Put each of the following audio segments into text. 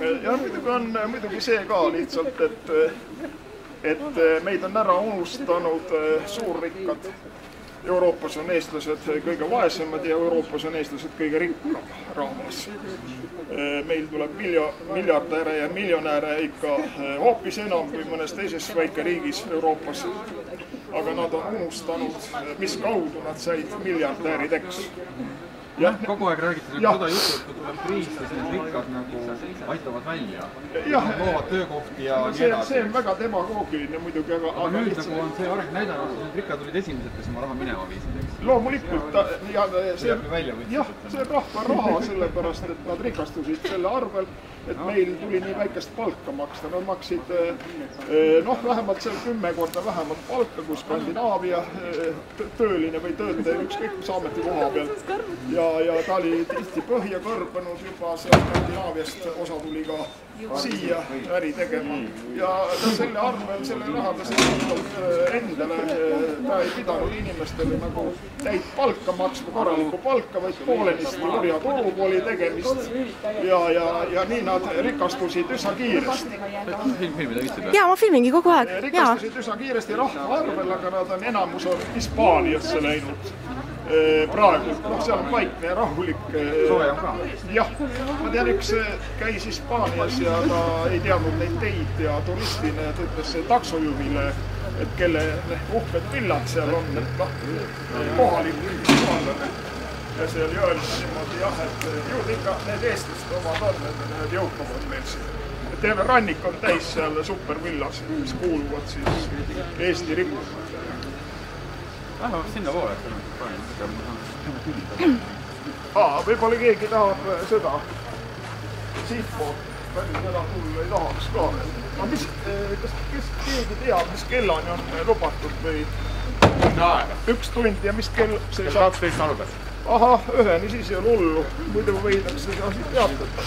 Ja muidugi see ka lihtsalt, et meid on ära unustanud suurrikkad. Euroopas on eestlased kõige vaesemad ja Euroopas on eestlased kõige rikkam rahvas. Meil tuleb miljardäre ja miljonäre ikka hoopis enam kui mõnes teises väikeriigis Euroopas. Aga nad on unustanud, mis kaudu nad said miljardäärideks. Kogu aeg räägitakse seda juttu, et kui tuleb kriis, siis need rikkad nagu aitavad välja. Nad loovad töökohti ja nii edasi. See on väga demagoogiline muidugi, aga nüüd nagu on see areng näidanud, et need rikkad olid esimesed, kes oma raha minema viisid, eks? Loomulikult, see rahva raha sellepärast, et nad rikastusid selle arvel, et meil tuli nii väikest palka maksta. Nad maksid vähemalt seal 10 korda vähemalt palka kui Skandinaavia tööline või töötaja ükskõik mis ametikoha peal. Ja ta oli tihti põhja kõrbenud juba seal Skandinaaviast, osa tuli ka siia äri tegema. Ja selle arvel, selle raha ta sellisalt endale, ta ei pidanud inimestele nagu täit palka maksma, korralikku palka, vaid poolenisti orjatulu oli tegemist. Ja nii nad rikastusid üsna kiiresti. Jaa, ma filmingi kogu aeg. Rikastusid üsna kiiresti rahva arvel, aga nad on enamus Hispaaniasse läinud. Praegu, seal on vaikne ja rahulik. Jah, ma tean, üks käis Hispaanias ja ta ei teadnud neid teid ja turistina ja ta ütles taksojuhile, et kelle uhked villad seal on, et kohalik hispaanlane. Ja seal öeldi niimoodi, et juurde ikka need eestlaste omad on, need jõukamad meil siin. Terve rannik on täis seal supervillasid, mis kuuluvad siis Eesti rikkused. Vähemalt sinna poole, võib-olla keegi tahab seda siitpoolt päris ära tulla ei tahaks ka. Kas keegi teab, mis kellani on lubatud või 1 tund ja mis kell? 12 alubel. Ahah, üheni siis ei ole hullu, muidu võidakse seda siit teatada.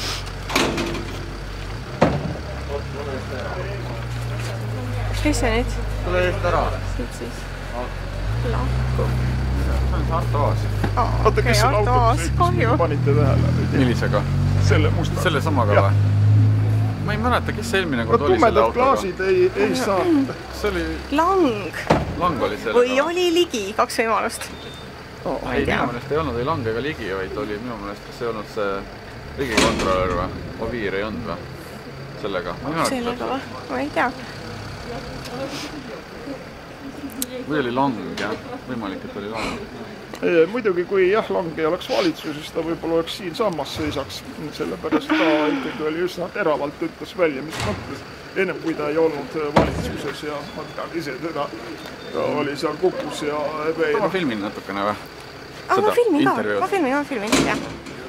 Kes see nüüd? Tule eest ära. Siit siis. Lahku. See on Arto Aas. Oota, kes selle autobus panite tähele? Millisega? Selle musta. Selle samaga või? Ma ei mäleta, kes eelmine kord oli selle autoga. Tumedad klaasid ei saa. See oli... Lang. Lang oli sellega. Või oli Ligi, 2 võimalust. Ei, minu meelest ei olnud ei Lang ega Ligi, vaid oli minu meelest, kas ei olnud see riigikontrolör või? Oviir ei olnud või? Sellega. Sellega või? Ma ei tea. Või oli Lang, jah? Võimalik, et oli Lang. Muidugi, kui Lang ei oleks valitsuses, ta võib-olla oleks siin sammas seisaks. Sellepärast ta ikkagi oli üsna teravalt ütles välja, mis mõttes. Ennem kui ta ei olnud valitsuses ja ma tean ise teda, ta oli seal Kukus ja... Ma filmin natukene või? Ma filmin, jah.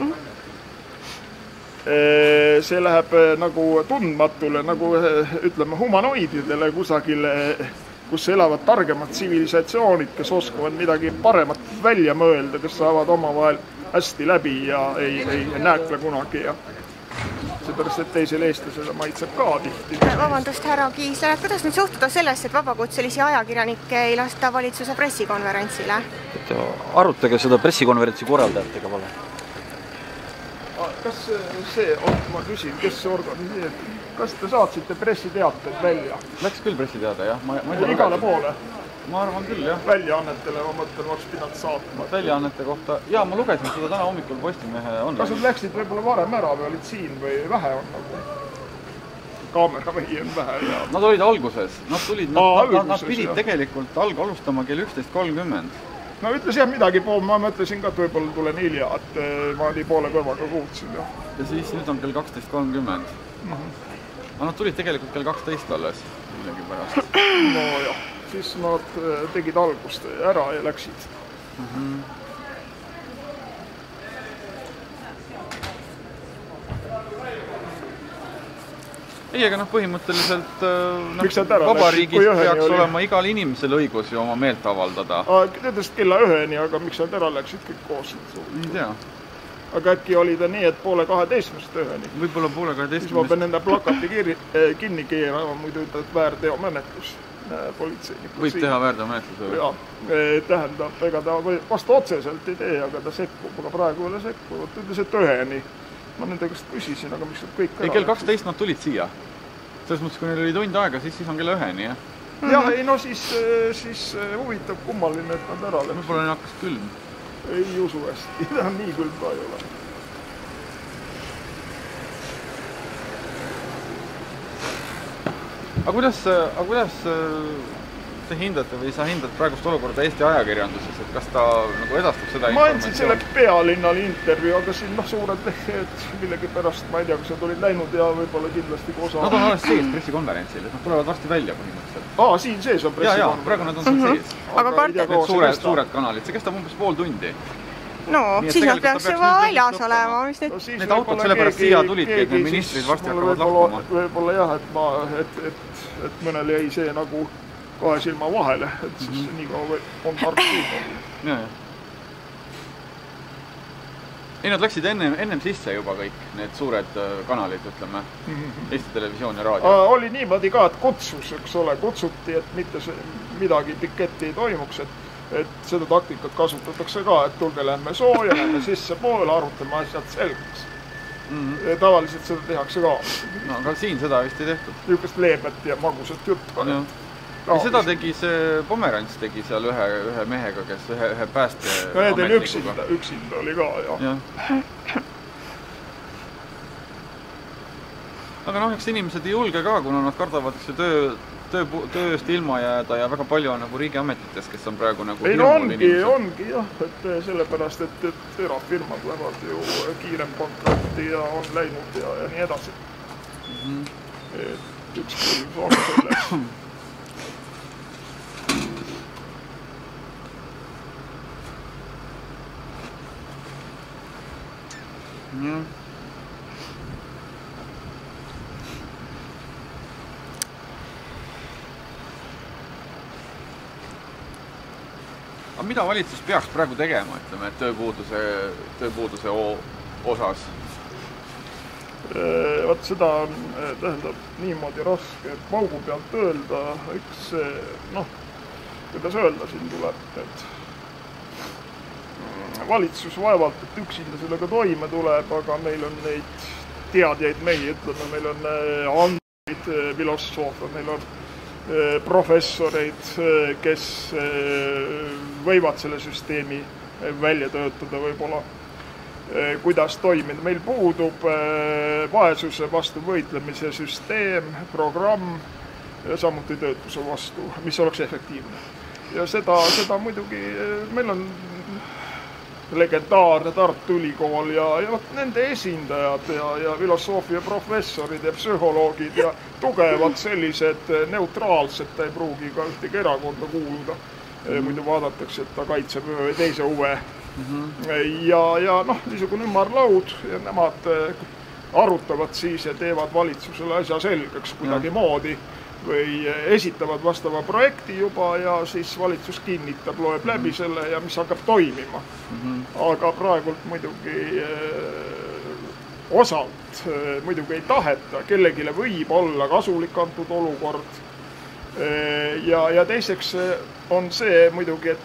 See läheb nagu tundmatule, nagu ütleme humanoididele kusagile, kus elavad targemad tsivilisatsioonid, kes oskavad midagi paremat välja mõelda, kes saavad omavahel hästi läbi ja ei nääkle kunagi. Seepärast, et teisele eestlasele maitseb ka tihti. Vabandust, härra Kiisler, kuidas nüüd suhtuda sellesse, et vabakutselisi ajakirjanikke ei lasta valitsuse pressikonverentsile? Arutage seda pressikonverentsi korraldajatega, pole. Kas see, ma küsin, kes see organiseerib? Kas te saatsite pressiteateid välja? Läks küll pressiteade, jah. Igale poole? Ma arvan küll, jah. Väljaannetele, ma mõtlen, oleks pidanud saatma. Väljaannete kohta, jaa, ma lugesin seda täna hommikul Postimehe on. Kas nad läksid võib-olla varem ära või olid siin või vähe on nagu? Kaamera või on vähe ja... Nad olid alguses. Nad pidid tegelikult alustama kell 11.30. No ütles jah midagi pool, ma mõtlesin ka, et võib-olla tulen hilja, et ma nii poole kõrvaga kuulsin. Ja siis nüüd on kell 12.30. Aga nad tulid tegelikult kell 12 alles, millegi pärast. No jah, siis nad tegid algust ära ja läksid. Ei, aga põhimõtteliselt vabariigis peaks olema igal inimesel õigus ju oma meelt avaldada. Teadest kella 1-ni, aga miks nad ära läksid kõik koos? Ei tea. Aga äkki oli ta nii, et 11:30 üheni? Võib-olla 11:30. Siis ma pean enda plakati kinni keerama, muidu ütled väärteomenetlus politseinikud. Võib teha väärteomenetluse või? Jaa, tähendab, ega ta vastu otseselt ei tee, aga ta sekkub, aga praegu ei ole sekkunud. Ütles, et 1-ni. ma nende käest küsisin, aga miks nad kõik ei, kell 12 nad tulid siia. Selles mõttes, kui neil oli tund aega, siis on kella 1-ni, jah? Jah, ei no siis huvitav kummaline, et nad ära läks. Võib-olla neil hakkas külm. Ei usu hästi, nii külm ka ei ole. Aga kuidas te hindate või sa hindad praegust olukorda Eesti ajakirjanduses, et kas ta nagu edastab seda ma andsin selle Pealinnal intervjuu, aga siin suured lehed millegi pärast, ma ei tea, kas nad olid läinud ja võib-olla kindlasti osa... Nad on alles sees pressikonverentsil, et nad tulevad varsti välja põhimõtteliselt. Siin sees on pressikonverents? Praegu nad on seal sees. Aga suured kanalid, see kestab umbes pool tundi. No, siis nad peaks juba väljas olema. Need autod sellepärast siia tulidki, et need ministrid varsti hakkavad lahkuma. Võib-olla jah, et mõnel jäi see nagu kahe silma vahele, et siis nii kaua on tark siin. Ei, nad läksid ennem sisse juba kõik, need suured kanalid, ütleme, Eesti Televisioon ja raadio. Oli niimoodi ka, et kutsus, eks ole, kutsuti, et mitte midagi piketti ei toimuks, et seda taktikat kasutatakse ka, et tulge lähme sooja, lähme sisse poole, arutame asjad selgeks. Tavaliselt seda tehakse ka. No, aga siin seda vist ei tehtud. Niisugust leebet ja magusat juttu. Ja seda tegi see Pomerants tegi seal ühe mehega, kes ühe pääste ametnikuga. Üksinda oli ka, jah. Aga noh, eks inimesed ei julge ka, kuna nad kardavad tööst ilma jääda ja väga palju on nagu riigiametites, kes on praegu nagu ei, no ongi jah, et sellepärast, et erafirmad lähevad ju kiirem pankrotti ja on läinud ja nii edasi. Et üks põhjus on selleks. Aga mida valitsus peaks praegu tegema, ütleme, et tööpuuduse osas? Vaat seda on, tähendab, niimoodi raske paugu pealt öelda, eks noh, kuidas öelda siin tuleb, et valitsus vaevalt, et üksinda sellega toime tuleb, aga meil on neid teadjaid mehi, ütleme, meil on andmeid, filosoofe, meil on professoreid, kes võivad selle süsteemi välja töötada võib-olla, kuidas toimida. Meil puudub vaesuse vastu võitlemise süsteem, programm, samuti töötuse vastu, mis oleks efektiivne. Ja seda muidugi, meil on legendaarne Tartu Ülikool ja nende esindajad ja filosoofia professorid ja psühholoogid ja tugevad sellised neutraalsed, ta ei pruugi ka ühtegi erakonda kuuluda. Muidu vaadatakse, et ta kaitseb ühe või teise huve. Ja noh, niisugune ümarlaud ja nemad arutavad siis ja teevad valitsusele asja selgeks kuidagi moodi või esitavad vastava projekti juba ja siis valitsus kinnitab, loeb läbi selle ja mis hakkab toimima. Aga praegult muidugi osalt muidugi ei taheta, kellegile võib olla kasulik antud olukord. Ja teiseks on see muidugi,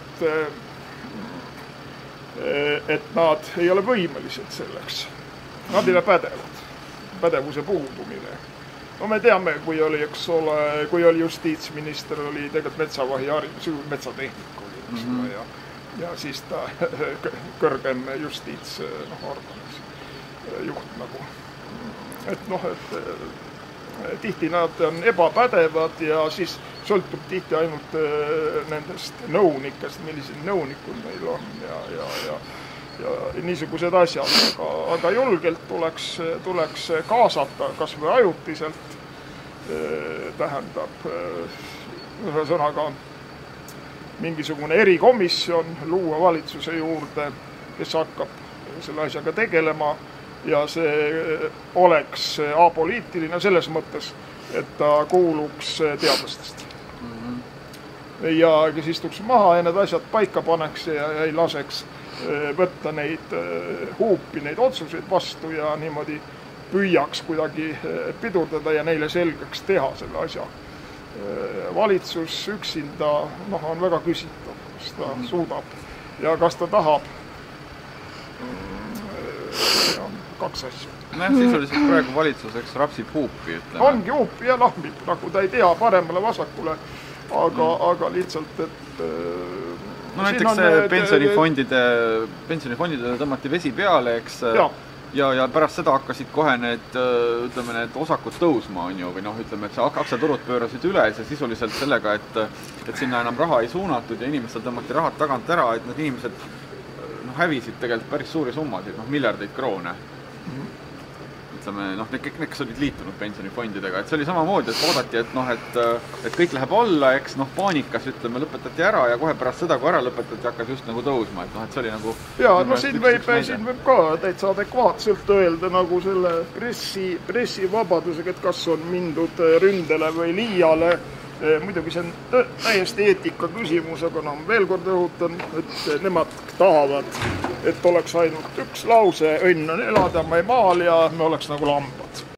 et nad ei ole võimelised selleks. Nad ei ole pädevad, pädevuse puudumine. No me teame, kui oli justiitsminister, oli tegelikult metsavahi haridus, metsatehnik oli, ja siis ta kõrgem justiitsorganis juht nagu. Et noh, et tihti nad on ebapädevad ja siis sõltub tihti ainult nendest nõunikest, millised nõunikud meil on ja niisugused asjad, aga julgelt tuleks kaasata kas või ajutiselt, tähendab ühesõnaga mingisugune erikomisjon luua valitsuse juurde, kes hakkab selle asjaga tegelema ja see oleks apoliitiline selles mõttes, et ta kuuluks teadlastest. Ja kes istuks maha ja need asjad paika paneks ja ei laseks võtta neid huupi, neid otsuseid vastu ja niimoodi püüaks kuidagi pidurdada ja neile selgeks teha selle asja. Valitsus üksinda on väga küsitav, kas ta suudab ja kas ta tahab. Kaks asja. Nojah, sisuliselt praegu valitsuseks rapsib huupi, ütleme. Ongi huupi ja lahmib, nagu ta ei tea paremale vasakule, aga lihtsalt, et... No näiteks pensionifondidele tõmmati vesi peale, eks, ja pärast seda hakkasid kohe need osakud tõusma, on ju, või noh, ütleme, et see aktsiaturud pöörasid üles ja sisuliselt sellega, et sinna enam raha ei suunatud ja inimestel tõmmati rahad tagant ära, et need inimesed hävisid tegelikult päris suuri summasid, miljardeid kroone. Ütleme, kõik need, kes olid liitunud pensionifondidega, et see oli samamoodi, et oodati, et kõik läheb alla, eks, paanikas, ütleme, lõpetati ära ja kohe pärast seda, kui ära lõpetati, hakkas just nagu tõusma, et see oli nagu... Jaa, siin võib ka täitsa adekvaatselt öelda nagu selle pressivabadusega, et kas on mindud ründele või liiale. Muidugi see on täiesti eetika küsimus, aga veel kord õhutan, et nemad tahavad, et oleks ainult üks lause, õnn on elada, ma ei maal ja me oleks nagu lambad.